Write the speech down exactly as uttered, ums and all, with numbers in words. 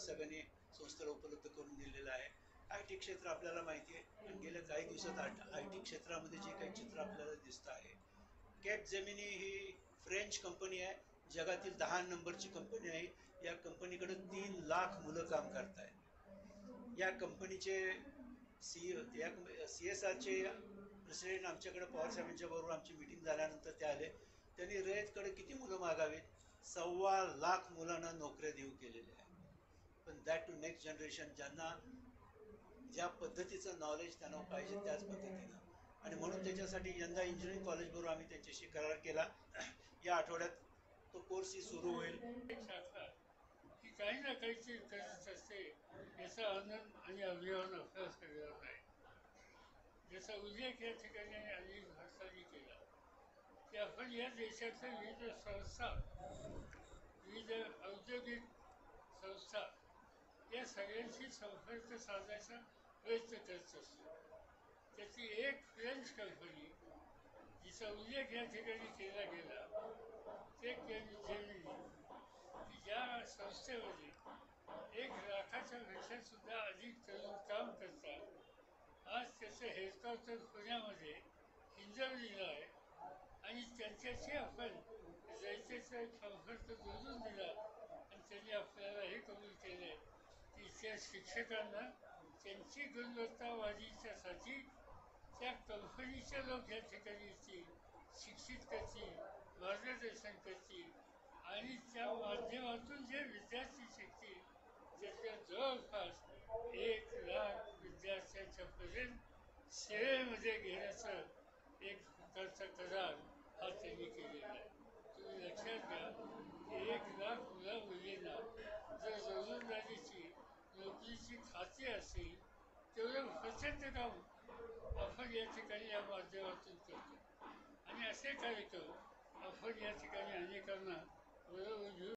साहेबांनी संस्थेला उपलब्ध करून दिलेला आहे. आय टी क्षेत्र आपल्याला माहिती आहे आणि गेल्या काही दिवसात आय टी क्षेत्रामध्ये जे काही चित्र आपल्याला दिसतं आहे, कॅट जेमिनी ही फ्रेंच कंपनी आहे, जगातील दहा नंबरची कंपनी आहे. या कंपनीकडे तीन लाख मुलं काम करत आहेत. या कंपनीचे सी या सी एस आरचे प्रेसिडेंट आमच्याकडे पवार साहेबांच्या बरोबर आमची मीटिंग झाल्यानंतर ते आले. त्यांनी रयतकडे किती मुलं मागावीत, सव्वा लाख मुलांना नोकऱ्या देऊ केलेल्या आहेत. पण दॅट टू नेक्स्ट जनरेशन, ज्यांना ज्या पद्धतीचं नॉलेज त्यांना पाहिजे त्याच पद्धतीनं. आणि म्हणून त्याच्यासाठी यंदा इंजिनिअरिंग कॉलेजबरोबर आम्ही त्यांच्याशी करार केला. या आठवड्यात तो कोर्सही सुरू होईल. की काही ना काहीतरी करत असते याचा आनंद आणि अभिमान आपल्या सगळ्यांना आहे. ज्याचा उल्लेख या ठिकाणी अनेक भाषांनी केला की आपण या देशातल्या विविध संस्था, विविध औद्योगिक संस्था या सगळ्यांशी संपर्क साधायचा प्रयत्न करत असतो. त्याची एक फ्रेंच कंपनी जिचा उल्लेख या ठिकाणी केला गेला ते जेमिनी, की ज्या संस्थेमध्ये एक लाखाच्या पेक्षा सुद्धा अधिक तरुण काम करतात. आज त्याचं हेडक्वार्टर पुण्यामध्ये हिंजवलेलं आहे आणि त्यांच्याशी आपण रयतेचा एक संपर्क जोडून दिला आणि त्यांनी आपल्याला हे कबूल केलं आहे की त्या शिक्षकांना त्यांची गुणवत्ता वाढीच्यासाठी त्या कंपनीचे लोक या ठिकाणी येतील, शिक्षित करतील, मार्गदर्शन करतील आणि त्या माध्यमातून जे विद्यार्थी शिकतील त्याच्या जवळपास एक लाख विद्यार्थ्यांच्यापर्यंत सेवेमध्ये घेण्याचं एक प्रकारचा करार हा त्यांनी केलेला आहे. तुम्ही लक्षात घ्या की एक लाख मुला मुलींना जर रोजंदारीची नोकरीची खाती असतील तेवढं प्रचंड काम आपण या ठिकाणी या माध्यमातून करतो. आणि असे कार्यक्रम आपण या ठिकाणी अनेकांना बरोबर घेऊन